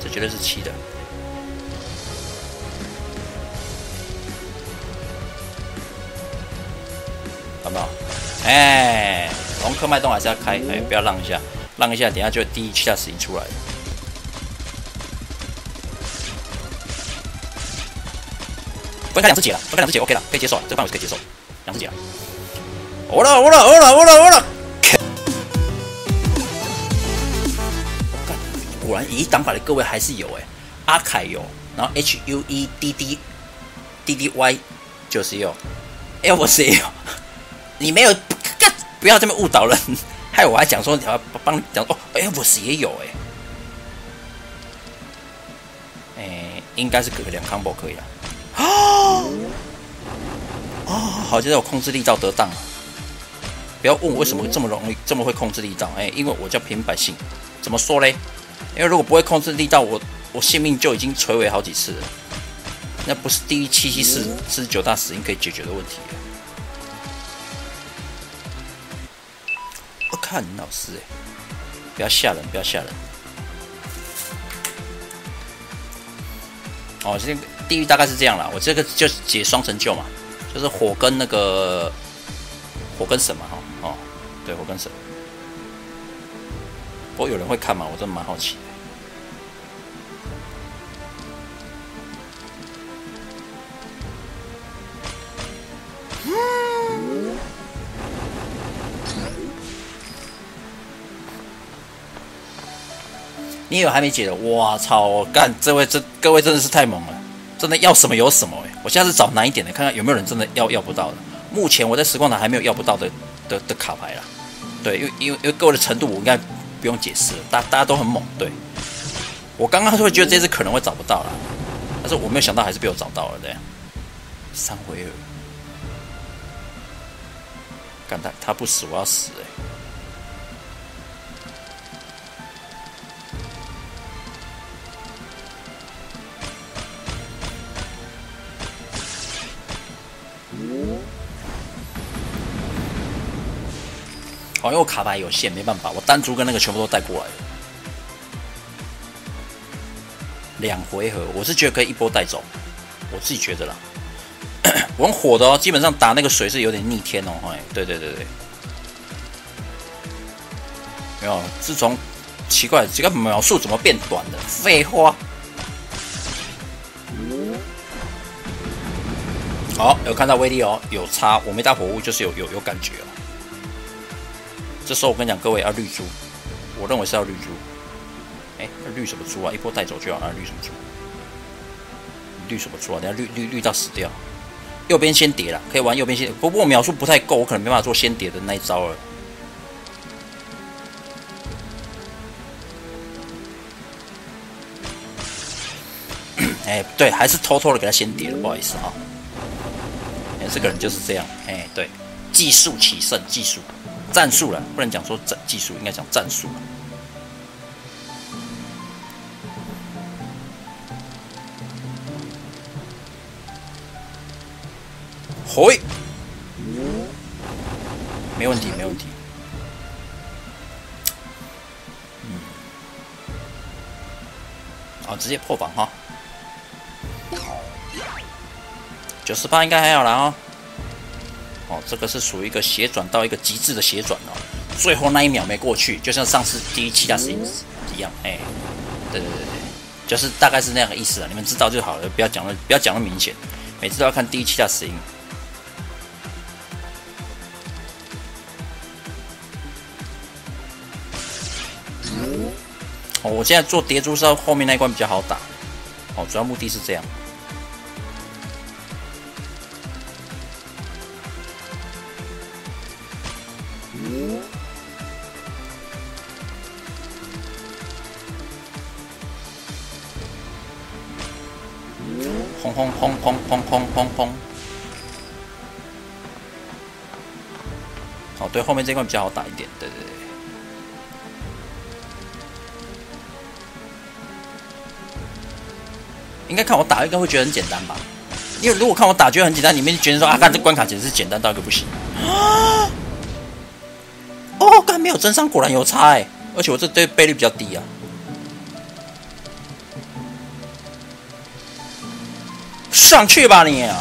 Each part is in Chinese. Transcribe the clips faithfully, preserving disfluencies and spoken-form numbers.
这绝对是七的。有没有？哎，龙科脉动还是要开，哎，不要让一下，让一下，等一下就第一七大死赢出来了。分开两只解了，分开两只解 OK 了，可以接受了，这个范围是可以接受，两只解了。我了，我了，我了，我了，我了！果然以挡法的各位还是有哎、欸，阿凯有，然后 H U E D D D D Y 就是有 ，Elvis 也有，你没有，干不要这么误导人，害我还讲说你要帮你讲哦 ，Elvis 也有哎、欸，哎、欸，应该是隔个两 combo 可以了。哦，哦，好，现在我控制力道得当。不要问我为什么这么容易这么会控制力道，哎、欸，因为我叫平民百姓。怎么说嘞？因为如果不会控制力道，我我性命就已经垂危好几次了。那不是第一七七四四十九大死因可以解决的问题。我看你老师哎，不要吓人，不要吓人。哦，这个地狱大概是这样啦。我这个就是解双成就嘛，就是火跟那个火跟神嘛，哈哦，对，火跟神。不过有人会看吗？我真的蛮好奇的。你有还没解的？哇操！干，这位这各位真的是太猛了，真的要什么有什么哎、欸！我下次找难一点的，看看有没有人真的要要不到的。目前我在实况台还没有要不到的的的卡牌啦。对，因为因为因为各位的程度我应该不用解释了，大大家都很猛。对，我刚刚会觉得这次可能会找不到啦，但是我没有想到还是被我找到了，对。三回合，干他他不死我要死哎、欸！哦，因为我卡牌有限，没办法，我单珠跟那个全部都带过来了。两回合，我是觉得可以一波带走，我自己觉得啦。我用火的哦，基本上打那个水是有点逆天哦，哎，对对对对。没有，自从奇怪这个秒数怎么变短了？废话。好、哦，有看到威力哦，有差，我没打火雾就是有有有感觉哦。这时候我跟你讲，各位要绿珠，我认为是要绿珠。哎，绿什么珠啊？一波带走就好了，绿什么珠？绿什么珠啊？等下绿绿绿到死掉。右边先叠了，可以玩右边先，不过我秒数不太够，我可能没办法做先叠的那一招了。哎，对，还是偷偷的给他先叠了，不好意思啊。哎，这个人就是这样，哎，对，技术取胜，技术。战术了，不能讲说战技术，应该讲战术了。回，没问题，没问题。嗯，好，直接破防哈。九十八应该还好啦哦。哦，这个是属于一个斜转到一个极致的斜转哦，最后那一秒没过去，就像上次第一期大死一样，哎、欸，对对对对，就是大概是那样的意思啊，你们知道就好了，不要讲的不要讲的明显，每次都要看第一期大死赢。哦，我现在做叠珠是后面那一关比较好打，哦，主要目的是这样。轰轰轰轰轰轰轰轰！好，对，后面这关比较好打一点，对对对。应该看我打，应该会觉得很简单吧？因为如果看我打觉得很简单，你们就觉得说啊，看这关卡简直是简单到一个不行啊！哦，干没有真伤，果然有差哎、欸，而且我这对倍率比较低啊。 上去吧你啊！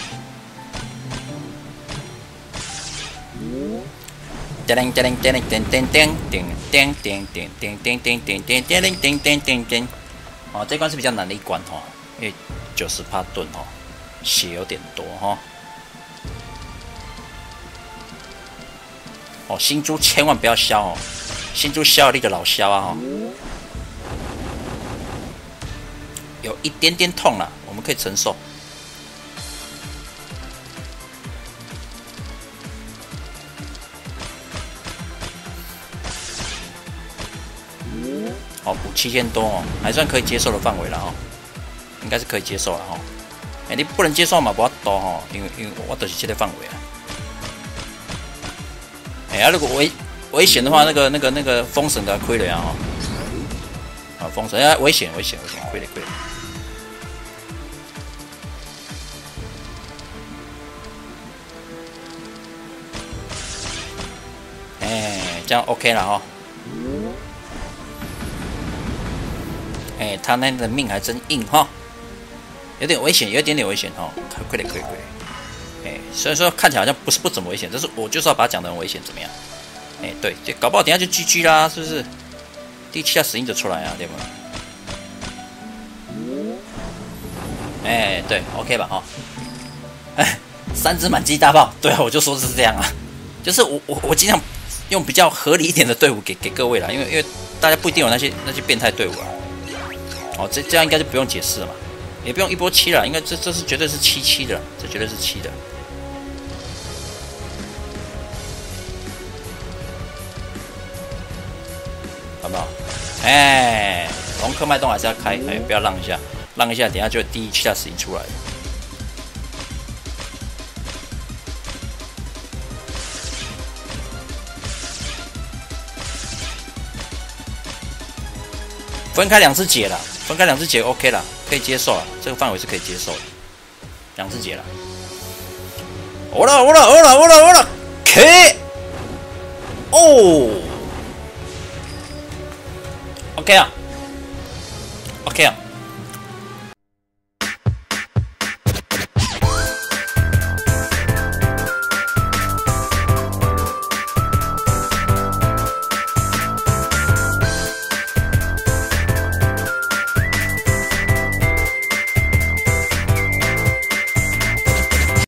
叮铃叮铃叮铃叮叮叮叮叮叮叮叮叮叮叮叮叮铃叮叮叮叮。哦，这关是比较难的一关哦，因为九十帕盾哦，血有点多哈。哦，新猪千万不要削哦，新猪削你就老削啊哈。有一点点痛啦，我们可以承受。哦，补七千多哦，还算可以接受的范围了哦，应该是可以接受了哦。哎、欸，你不能接受嘛，不要多哦，因为因为我都是这个范围啊。哎、欸、呀、啊，如果危危险的话，那个那个那个封神的亏了啊！啊，封神啊，危险危险危险，亏了亏了。哎、欸，这样 OK 了哈。哎、欸，他那的命还真硬哈，有点危险，有一点点危险哈，亏了亏了亏了。哎、欸，虽然说看起来好像不是不怎么危险，但是我就是要把它讲的很危险，怎么样？哎、欸，对，就搞不好等一下就 G G 啦，是不是？第七下死因就出来啊，对吗？哎、欸，对 ，OK 吧？哈，哎，三只满级大炮，对啊，我就说是这样啊，就是我我我尽量用比较合理一点的队伍给给各位啦，因为因为大家不一定有那些那些变态队伍啊。哦，这这样应该就不用解释了嘛，也不用一波七了，应该这这是绝对是七七的，这绝对是七的。好不好？哎，龙科脉动还是要开，哎，不要让一下，让一下，等一下就第一七下死因出来了。分开两次解了，分开两次解 OK 了，可以接受了，这个范围是可以接受的。两次解了，我了我了我了我了我了 ，K， 哦。OK 啊 ，OK 啊，